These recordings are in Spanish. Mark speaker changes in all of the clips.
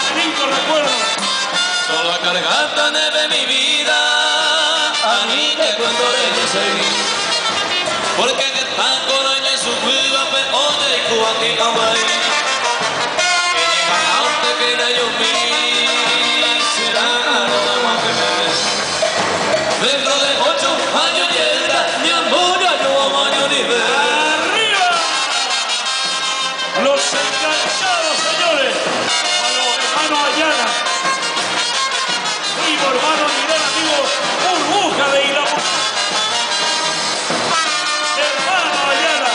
Speaker 1: Lindo recuerdo.
Speaker 2: Solo a cargata neve mi vida, a mí que cuando le seguí. Porque que tan coraña en su vida, pero oye, cuaki away. Que llega antes que era yo mi, será lo más que me ve. Dentro de 8 años llega, mi amor, ya no amaño ni ver.
Speaker 1: ¡Arriba! Los enganchados, señores. A los hermanos Ayala. Primo, hermano, mi gran amigo, Burbuja de Irapuato. Hermano Ayala.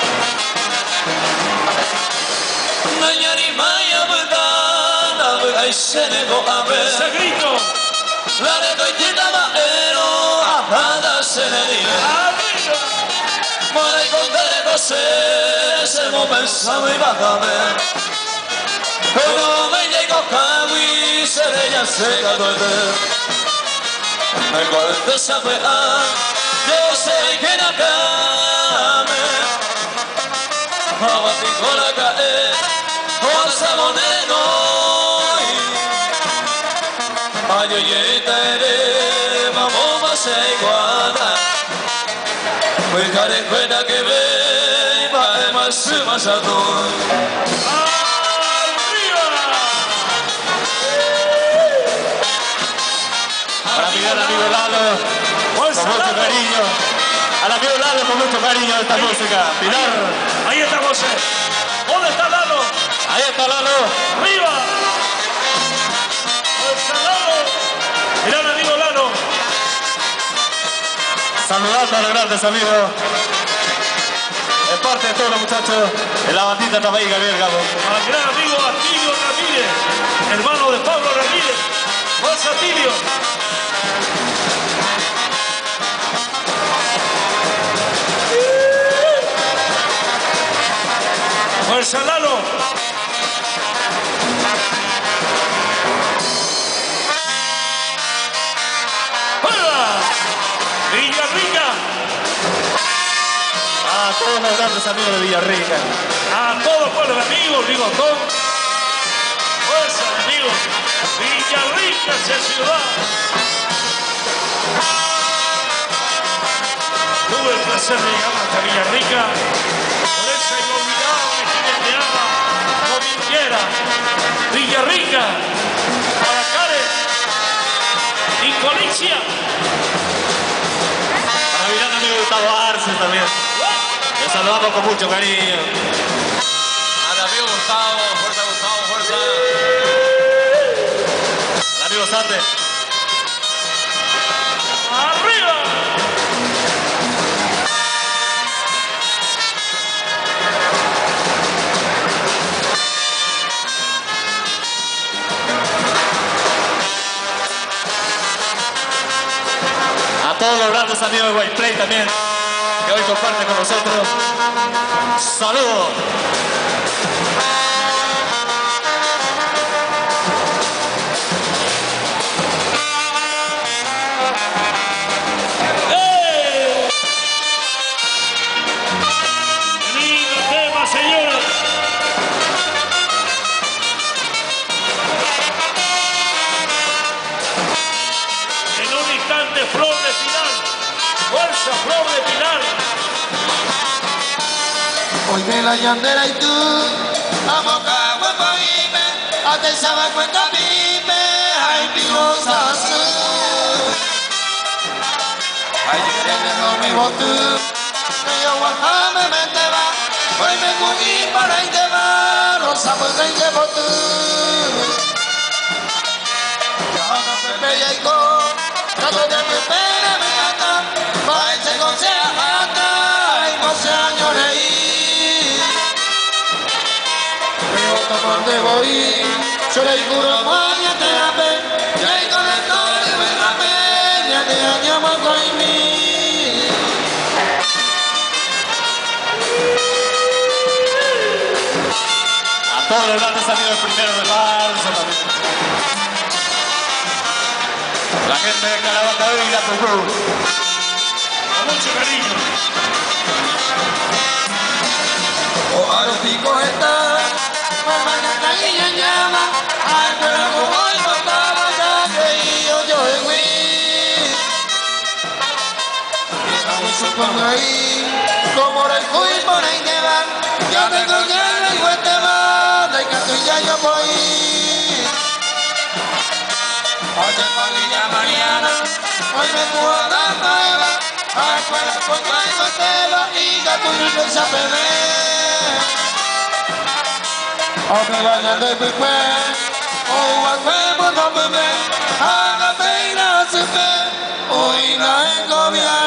Speaker 2: Mañana maya verdad, ay se negó a ver.
Speaker 1: Ese grito.
Speaker 2: La de coitita maero, a nada se le diga.
Speaker 1: ¡Arriba!
Speaker 2: Mora y con de coser, se mo pensaba y va a ver. Pero me llegó Cawi, se le ya seca duele. Me corte sabe yo sé que no came. Abatí con la cae, con sabonero. Ay, oye, tere, vamos a ser igual. Pues care cuenta que ve, va más a todo.
Speaker 3: Para mi gran amigo Lalo, con mucho cariño. Al amigo Lalo con mucho cariño de esta música. Pilar.
Speaker 1: Ahí está José. ¿Dónde está Lalo?
Speaker 3: Ahí está Lalo.
Speaker 1: ¡Arriba! ¡Fuerza, Lalo! Gran amigo Lalo.
Speaker 3: Saludando a los grandes amigos. De parte de todos los muchachos de la bandita Tabaí Gabriel Gabo.
Speaker 1: Al gran amigo Atilio Ramírez, hermano de Pablo Ramírez. ¡Fuerza, Atilio! ¡Fuerza, Lalo! ¡Fuera! ¡Villarrica!
Speaker 3: A todos los grandes amigos de Villarrica.
Speaker 1: A todos pueblos de amigos, Rigotón. Fuerza, amigos. Villarrica, esa ciudad. Tuve el placer de llegar hasta Villarrica por esa inolvidable jineteada dominguera. Villarrica, Paracares, Incolicia.
Speaker 3: Para mi gran amigo Gustavo Arce también. Le saludamos con mucho cariño.
Speaker 2: Al amigo Gustavo, fuerza Gustavo, fuerza.
Speaker 3: Al amigo Sante.
Speaker 1: ¡Arriba!
Speaker 3: A todos los grandes amigos de White Play también, que hoy comparten con nosotros. ¡Saludos!
Speaker 1: Lindo tema, señores. En un instante, Flor de Pilar. Fuerza, Flor de Pilar.
Speaker 4: Hoy de la yandera y tú, a boca huevo y me, a te sabe cuenta vive, ay pilosa su. Ay, queriendo mi botu, que yo guajame me te va, hoy me cogí para y te va, rosa pues ahí te botu. Ya no pepe y aico, trato de pepe me gata, va ese consejo ata, ay no se año leí. Donde voy, yo le juro mañana te rape, ya y con el todo me rape, ya te añamos con mí.
Speaker 3: A todos los grandes amigos del 1 de marzo también. La gente de Caravaca y la Tucú.
Speaker 1: Con mucho cariño.
Speaker 4: O a los picos está, mamá la calle llama, ahí, como el cuy por ahí te van, ya te cogiendo y pues te van, de que ya yo voy. Oye, Polilla Mariana, hoy me puedo dar nueva, a la escuela con cuando te va y que tú no se sabe ver. O me vayan de pipe, o al fuego no me ve, a la pena se ve, hoy no es gobierno.